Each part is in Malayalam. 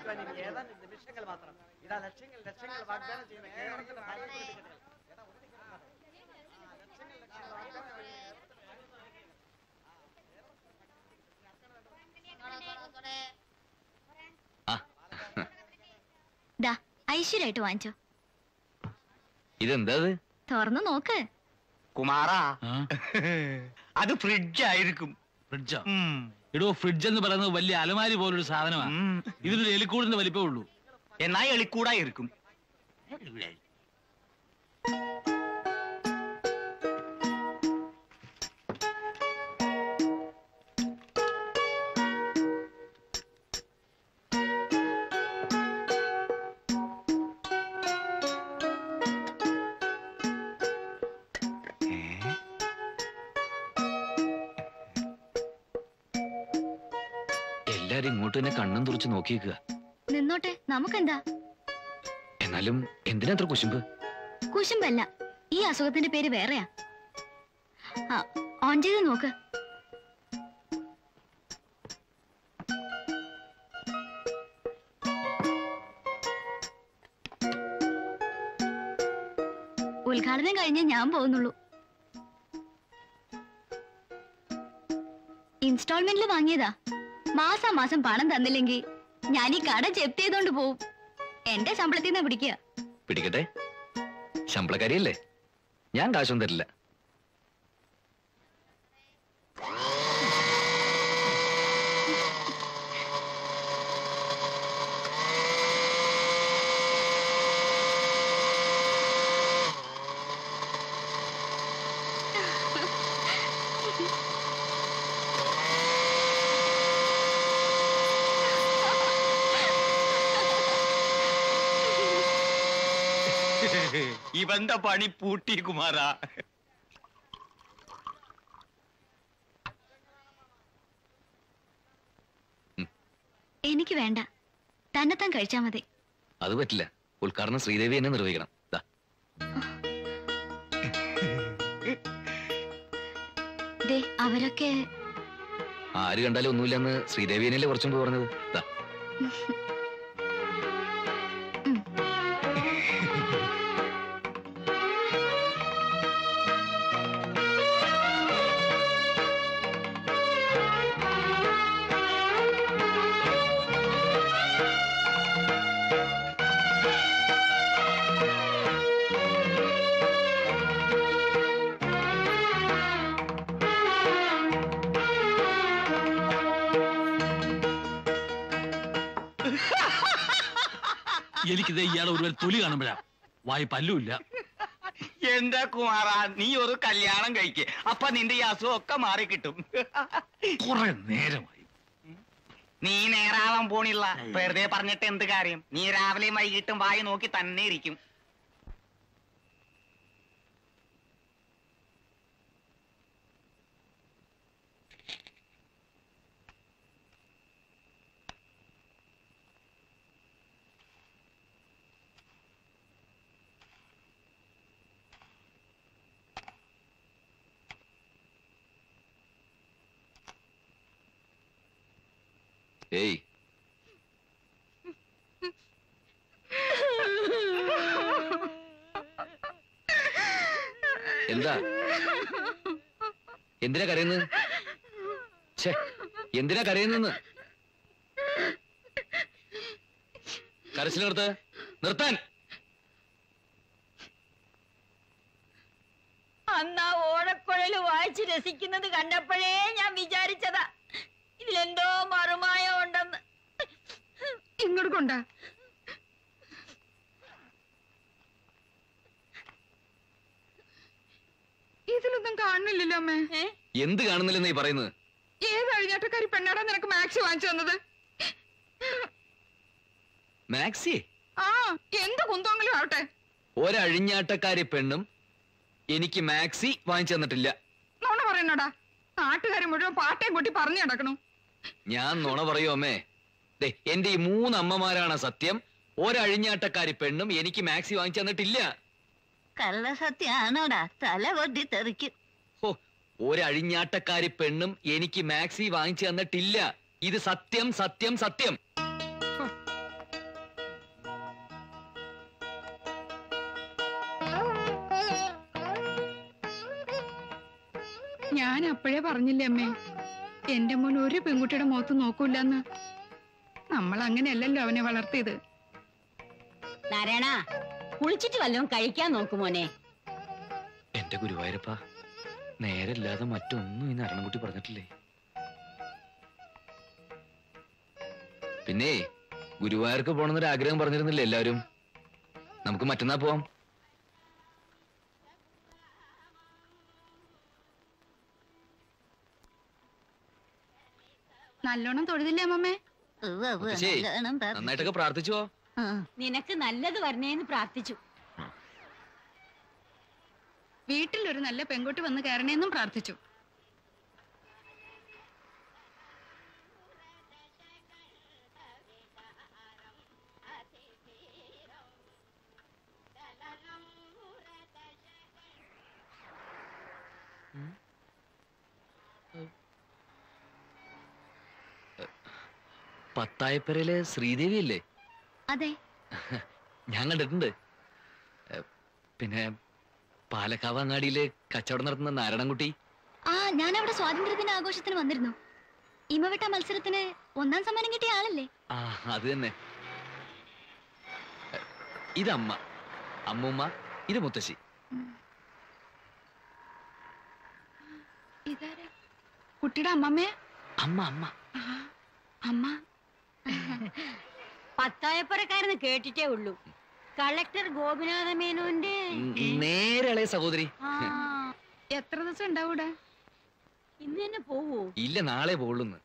ആഘോഷിക്കുവാൻ ഇനി ഏതാനും നിമിഷങ്ങൾ മാത്രം. ഇതാ ലക്ഷങ്ങൾ ലക്ഷങ്ങൾ വാഗ്ദാനം ചെയ്യുന്ന കേരളത്തിന്റെ ഐശ്വര്യമായിട്ട് വാങ്ങിച്ചോ. ഇതെന്താ തുറന്നു നോക്ക് കുമാറാ. അത് ഫ്രിഡ്ജ് ആയിരിക്കും. ഫ്രിഡ്ജോ? ഇടോ, ഫ്രിഡ്ജ് എന്ന് പറയുന്നത് വലിയ അലമാരി പോലൊരു സാധനമാണ്. ഇതിനൊരു എലിക്കൂടിന്റെ വലിപ്പമേ ഉള്ളൂ. എന്നാ എളിക്കൂടായിരിക്കും. എല്ലാരും ഇങ്ങോട്ട് തന്നെ കണ്ണും തുറച്ച് നോക്കിയേക്കുക. നിന്നോട്ടെ, നമുക്കെന്താ. എന്നാലും എന്തിനാ അത്ര കുശുമ്പ്? കുശുമ്പല്ല, ഈ അസുഖത്തിന്റെ പേര് വേറെയാ. ഓൺ ചെയ്ത് നോക്ക്. ഉദ്ഘാടനം കഴിഞ്ഞ് ഞാൻ പോകുന്നുള്ളൂ. ഇൻസ്റ്റാൾമെന്റിൽ വാങ്ങിയതാ. മാസാമാസം പണം തന്നില്ലെങ്കിൽ ഞാൻ ഈ കട ജപ്തി ചെയ്തോണ്ട് പോവും. എന്റെ ശമ്പളത്തിൽ നിന്ന് പിടിക്കുക. പിടിക്കട്ടെ, ശമ്പളക്കാരിയല്ലേ, ഞാൻ കാശൊന്നും തരില്ല. ഇവന്റെ പണി പൂട്ടി കുമാറാ. എനിക്ക് വേണ്ട, തന്നെത്താൻ കഴിച്ചാ മതി. അത് പറ്റില്ല, ഉദ്ഘാടനം ശ്രീദേവി തന്നെ നിർവഹിക്കണം. അവരൊക്കെ ആര് കണ്ടാലും ഒന്നുമില്ലെന്ന് ശ്രീദേവിയനല്ലേ കുറച്ചും മുമ്പ് പറഞ്ഞത്. എനിക്കിത് ഇയാളെ ഒരു തൊലി കാണുമ്പോഴാ വായി പല്ലുമില്ല. എന്താ കുമാറാ, നീ ഒരു കല്യാണം കഴിക്ക്, അപ്പൊ നിന്റെ ഈ അസുഖം ഒക്കെ മാറി കിട്ടും. കുറെ നേരമായി. നീ നേരാവാൻ പോണില്ല, വെറുതെ പറഞ്ഞിട്ട് എന്ത് കാര്യം. നീ രാവിലെയും വൈകിട്ടും വായി നോക്കി തന്നെ ഇരിക്കും. ഏയ്, എന്താ എന്തിനാ കരയുന്നത്? എന്തിനാ കരയുന്നെന്ന്? കരച്ചിൽ നിർത്താൻ. അന്നാ ഓടക്കുഴല് വായിച്ച് രസിക്കുന്നത് കണ്ടപ്പോഴേ ഞാൻ വിചാരിച്ചതാ ഇതിലെന്തോ മറുമായം ഉണ്ടെന്ന്. ഇങ്ങോട്ട് കൊണ്ടാ. ഇതിലൊന്നും കാണുന്നില്ലല്ലോ അമ്മേ. എന്ത് കാണുന്നില്ലെന്ന് നീ പറയുന്നത്? ഏത് അഴിഞ്ഞാട്ടക്കാരി പെണ്ണാടാ നിനക്ക് മാക്സി വാങ്ങിച്ചു തന്നത്? മാക്സി? ആ, എന്ത് കുന്തോങ്കിലും ആവട്ടെ. ഒരഴിഞ്ഞാട്ടക്കാരി പെണ്ണും എനിക്ക് മാക്സി വാങ്ങിച്ചു തന്നിട്ടില്ല. നോണ പറയുന്നോടാ, നാട്ടുകാരെ മുഴുവൻ പാട്ടയും കൂട്ടി പറഞ്ഞു നടക്കണു. ഞാൻ നുണ പറയൂ അമ്മേ? എന്റെ ഈ 3 അമ്മമാരാണ് സത്യം. ഒരഴിഞ്ഞാട്ടക്കാരി പെണ്ണും എനിക്ക് മാക്സി വാങ്ങിച്ചു തന്നിട്ടില്ല. കള്ള സത്യാണോടാ, തല കൊട്ടി തെറിക്കും. ഒരഴിഞ്ഞാട്ടക്കാരി പെണ്ണും എനിക്ക് മാക്സി വാങ്ങിച്ചു തന്നിട്ടില്ല. ഇത് സത്യം സത്യം സത്യം. ഞാൻ അപ്പോഴേ പറഞ്ഞില്ലേ അമ്മേ, എന്റെ മോൻ ഒരു പെൺകുട്ടിയുടെ മുഖത്ത് നോക്കൂലെന്ന്. നമ്മൾ അങ്ങനെയല്ലല്ലോ അവനെ വളർത്തിയത്. നാരായണ, കുളിച്ചിട്ട് വല്ലതും കഴിക്കാൻ നോക്കുമോനെ. എന്റെ ഗുരുവായൂരപ്പ, നേരല്ലാതെ മറ്റൊന്നും ഈ നാരായണൻകുട്ടി പറഞ്ഞിട്ടില്ലേ? പിന്നെ ഗുരുവായൂർക്ക് പോകണമെന്നൊരു ആഗ്രഹം പറഞ്ഞിരുന്നില്ലേ എല്ലാവരും? നമുക്ക് മറ്റന്നാ പോവാം. നല്ലോണം തൊഴുതില്ലേ അമ്മമ്മേ? നന്നായിട്ടൊക്കെ പ്രാർത്ഥിച്ചോ? നിനക്ക് നല്ലത് വരണേന്ന് പ്രാർത്ഥിച്ചു. വീട്ടിലൊരു നല്ല പെൺകുട്ടി വന്ന് കയറണേന്നും പ്രാർത്ഥിച്ചു. പത്തായപ്പരയിലെ ശ്രീദേവി അല്ലേ? അതെ, ഞാൻ കണ്ടിട്ടുണ്ട്. പിന്നെ പാലക്കാവ് അങ്ങാടിയിലെ കച്ചവടം നടത്തുന്ന നാരായണൻകുട്ടി. ആ, ഞാൻ അവിടെ സ്വാതന്ത്ര്യദിന ആഘോഷത്തിന് വന്നിരുന്നു. ഇമവെട്ട മത്സരത്തിന് 1ാം സമ്മാനം കിട്ടിയ ആളല്ലേ? ആ, അത് തന്നെ. ഇതമ്മ, അമ്മൂമ്മ, ഇത് മുത്തശ്ശി. ഇതാരാ? കുട്ടിയുടെ അമ്മമ്മേ? അമ്മ അമ്മ അമ്മ. പത്തായപ്പുറക്കാരെന്ന് കേട്ടിട്ടേ ഉള്ളൂ. കളക്ടർ ഗോപിനാഥ മേനോന്റെ നേരെ സഹോദരി. എത്ര ദിവസം ഉണ്ടാവൂടെ? ഇന്ന് തന്നെ പോവോ? ഇല്ല, നാളെ പോകുള്ളൂന്ന്.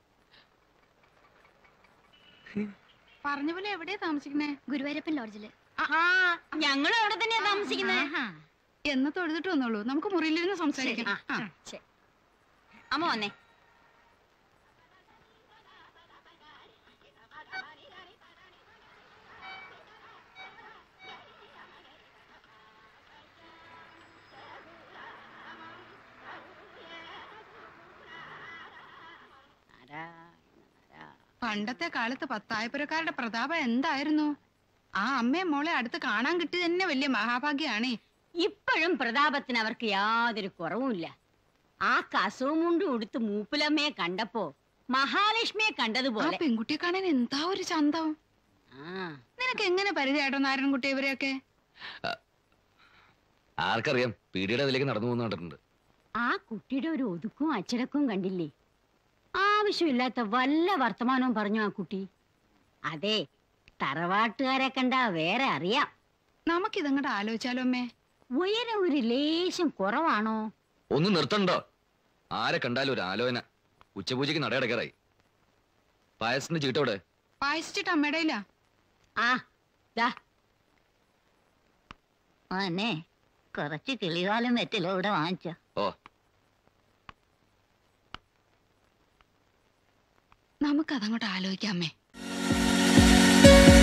പറഞ്ഞ പോലെ എവിടെയാ താമസിക്കുന്നേ? ഗുരുവായൂരപ്പൻ ലോഡ്ജില്. ഞങ്ങളും അവിടെ തന്നെയാ താമസിക്കുന്നേ. എന്ന് തൊഴുതിട്ട് വന്നോളൂ, നമുക്ക് മുറിയിലിരുന്ന് സംസാരിക്കാം. അമ്മ വന്നേ. പണ്ടത്തെ കാലത്ത് പത്തായപ്പുരക്കാരുടെ പ്രതാപം എന്തായിരുന്നു? ആ അമ്മയെ മോളെ അടുത്ത് കാണാൻ കിട്ടി തന്നെ വലിയ മഹാഭാഗ്യാണേ. ഇപ്പോഴും പ്രതാപത്തിന് അവർക്ക് യാതൊരു കുറവുമില്ല. ആ കസവും മുണ്ടും ഉടുത്ത് മൂപ്പിലമ്മയെ കണ്ടപ്പോ മഹാലക്ഷ്മിയെ ആ കണ്ടതുപോലെ. പെൺകുട്ടിയെ കാണാൻ എന്താ ഒരു ചന്തം. നിനക്ക് എങ്ങനെ പരിചയമായിട്ടോ നാരായണൻകുട്ടി ഇവരെയൊക്കെ? ആർക്കറിയാം, പീടിയുടെ അതിലേക്ക് നടന്നു പോകുന്ന കണ്ടിട്ടുണ്ട്. ആ കുട്ടിയുടെ ഒരു ഒതുക്കും അച്ചടക്കവും കണ്ടില്ലേ? ആവശ്യമില്ലാത്ത വല്ല വർത്തമാനവും പറഞ്ഞു ആ കുട്ടി. അതെ, തറവാട്ടുകാരെ കണ്ടാ വേറെ അറിയാം. നമുക്കിതങ്ങോട്ട് ആലോചിച്ചാലോ അമ്മേ? ഉയരം ഒരു ലേശം കുറവാണോ? ഒന്ന് നിർത്തണ്ടോ? ആരെ കണ്ടാലും ഒരു ആലോചന. ഉച്ചപൂജയ്ക്ക് നടയടക്കാറായി. പായസത്തിന്റെ ചീട്ടോടെ പായസിച്ചിട്ട് അമ്മയുടെ ഇല്ല. ആ ദാ അന്നെ കുറച്ച് കിളികാലം വെറ്റിലോ ഇവിടെ വാങ്ങിച്ച. ഓ, നമുക്കതങ്ങോട്ട് ആലോചിക്കാമേ.